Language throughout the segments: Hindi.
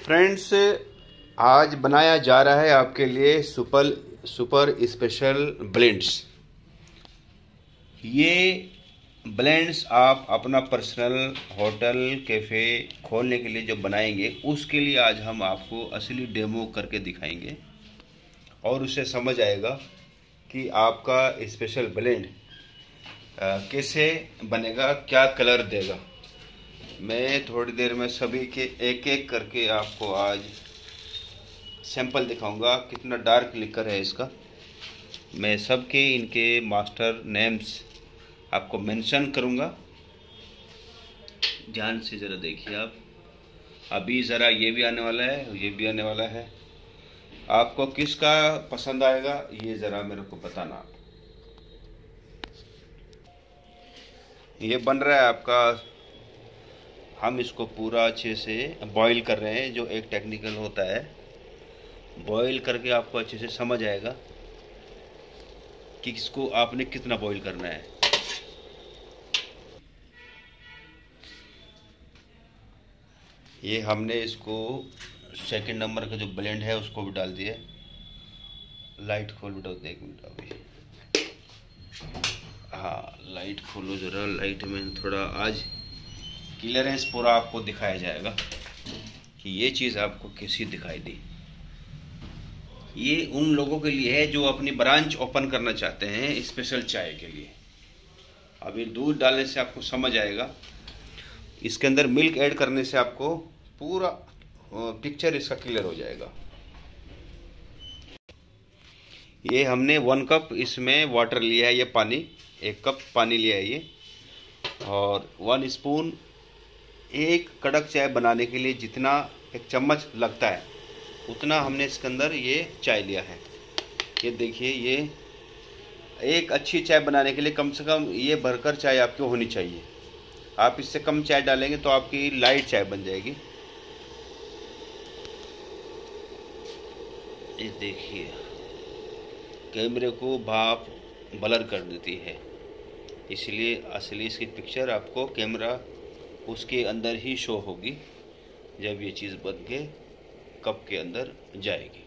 फ्रेंड्स, आज बनाया जा रहा है आपके लिए सुपर स्पेशल ब्लेंड्स। ये ब्लेंड्स आप अपना पर्सनल होटल कैफ़े खोलने के लिए जो बनाएंगे, उसके लिए आज हम आपको असली डेमो करके दिखाएंगे और उससे समझ आएगा कि आपका स्पेशल ब्लेंड कैसे बनेगा, क्या कलर देगा। मैं थोड़ी देर में सभी के एक एक करके आपको आज सैंपल दिखाऊंगा कितना डार्क लिकर है इसका। मैं सबके इनके मास्टर नेम्स आपको मेंशन करूंगा। ध्यान से ज़रा देखिए आप। अभी ज़रा ये भी आने वाला है, ये भी आने वाला है। आपको किसका पसंद आएगा ये ज़रा मेरे को बताना। ये बन रहा है आपका, हम इसको पूरा अच्छे से बॉईल कर रहे हैं, जो एक टेक्निकल होता है। बॉईल करके आपको अच्छे से समझ आएगा कि इसको आपने कितना बॉईल करना है। ये हमने इसको सेकंड नंबर का जो ब्लेंड है उसको भी डाल दिया। लाइट खोल बेटा, एक मिनट अभी। हाँ, लाइट खोलो ज़रा। लाइट में थोड़ा आज क्लियरेंस पूरा आपको दिखाया जाएगा कि ये चीज़ आपको कैसी दिखाई दी। ये उन लोगों के लिए है जो अपनी ब्रांच ओपन करना चाहते हैं स्पेशल चाय के लिए। अभी दूध डालने से आपको समझ आएगा। इसके अंदर मिल्क ऐड करने से आपको पूरा पिक्चर इसका क्लियर हो जाएगा। ये हमने 1 कप इसमें वाटर लिया है, ये पानी 1 कप पानी लिया है ये, और 1 स्पून। एक कड़क चाय बनाने के लिए जितना एक चम्मच लगता है उतना हमने इसके अंदर ये चाय लिया है। ये देखिए, ये एक अच्छी चाय बनाने के लिए कम से कम ये भरकर चाय आपकी होनी चाहिए। आप इससे कम चाय डालेंगे तो आपकी लाइट चाय बन जाएगी। ये देखिए, कैमरे को भाप ब्लर कर देती है, इसलिए असली इसकी पिक्चर आपको कैमरा उसके अंदर ही शो होगी जब ये चीज़ बन के कप के अंदर जाएगी।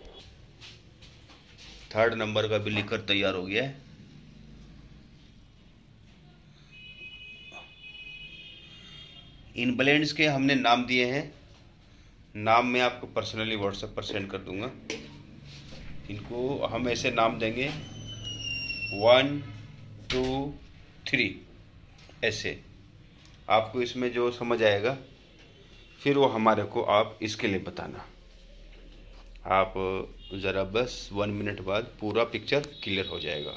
3rd नंबर का भी लिकर तैयार हो गया है। इन ब्लेंड्स के हमने नाम दिए हैं। नाम मैं आपको पर्सनली व्हाट्सएप पर सेंड कर दूंगा। इनको हम ऐसे नाम देंगे 1 2 3 ऐसे। आपको इसमें जो समझ आएगा फिर वो हमारे को आप इसके लिए बताना। आप ज़रा बस 1 मिनट बाद पूरा पिक्चर क्लियर हो जाएगा।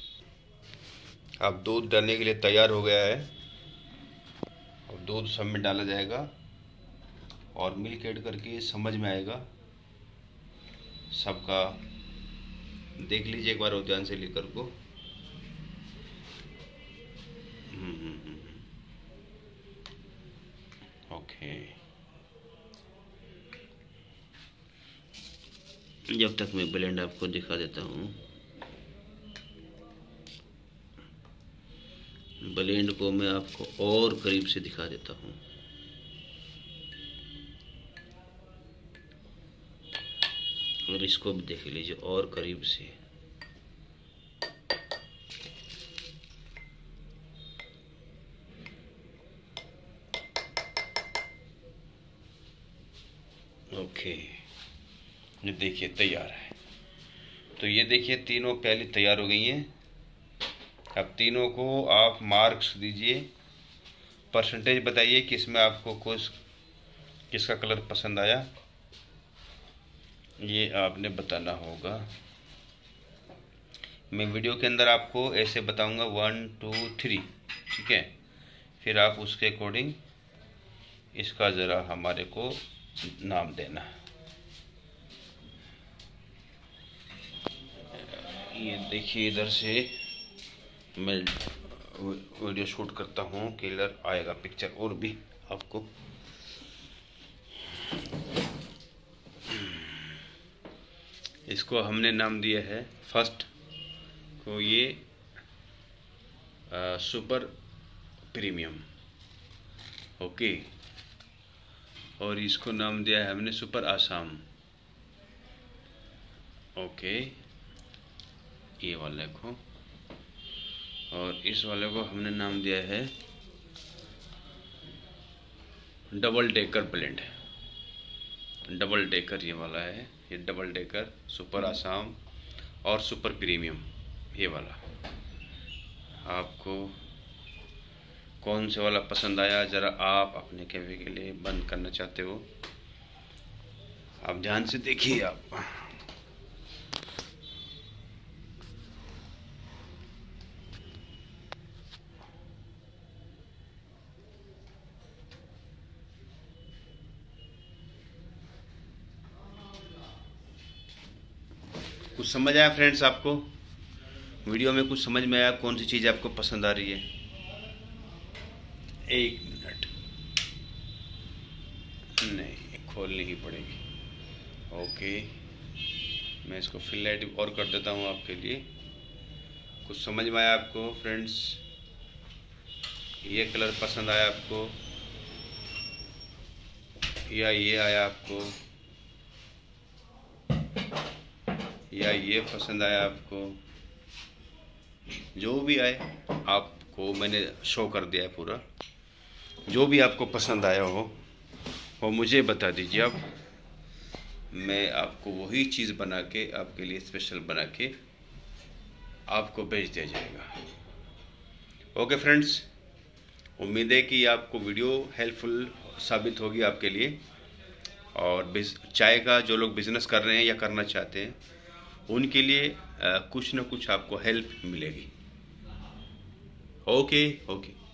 अब दूध डालने के लिए तैयार हो गया है और दूध सब में डाला जाएगा और मिल्क ऐड करके समझ में आएगा सबका। देख लीजिए एक बार और ध्यान से लेकर को। ओके, जब तक मैं ब्लेंड आपको दिखा देता हूँ। ब्लेंड को मैं आपको और करीब से दिखा देता हूँ। और इसको भी देख लीजिए और करीब से। ओके, ये देखिए तैयार है। तो ये देखिए तीनों प्याली तैयार हो गई हैं। अब तीनों को आप मार्क्स दीजिए, परसेंटेज बताइए कि इसमें आपको किसका कलर पसंद आया, ये आपने बताना होगा। मैं वीडियो के अंदर आपको ऐसे बताऊंगा 1 2 3, ठीक है। फिर आप उसके अकॉर्डिंग इसका ज़रा हमारे को नाम देना। ये देखिए, इधर से मैं वीडियो शूट करता हूँ, क्लियर आएगा पिक्चर और भी आपको। इसको हमने नाम दिया है फर्स्ट को ये सुपर प्रीमियम। ओके, और इसको नाम दिया है हमने सुपर आसाम। ओके, ये वाले को, और इस वाले को हमने नाम दिया है double decker blend. Double decker ये वाला है, ये डबल डेकर सुपर आसाम और सुपर प्रीमियम। ये वाला आपको कौन से वाला पसंद आया, ज़रा आप अपने कैफे के लिए बंद करना चाहते हो, आप ध्यान से देखिए। आप कुछ समझ आया फ्रेंड्स? आपको वीडियो में कुछ समझ में आया? कौन सी चीज़ आपको पसंद आ रही है? एक मिनट, नहीं खोलनी ही पड़ेगी। ओके, मैं इसको फिल लाइट और कर देता हूँ आपके लिए। कुछ समझ में आया आपको फ्रेंड्स? ये कलर पसंद आया आपको या ये आया आपको या ये पसंद आया आपको? जो भी आए आपको मैंने शो कर दिया है पूरा। जो भी आपको पसंद आया हो वो मुझे बता दीजिए। अब मैं आपको वही चीज़ बना के आपके लिए स्पेशल बना के आपको भेज दिया जाएगा। ओके फ्रेंड्स, उम्मीद है कि आपको वीडियो हेल्पफुल साबित होगी आपके लिए। और चाय का जो लोग बिज़नेस कर रहे हैं या करना चाहते हैं उनके लिए कुछ ना कुछ आपको हेल्प मिलेगी। ओके।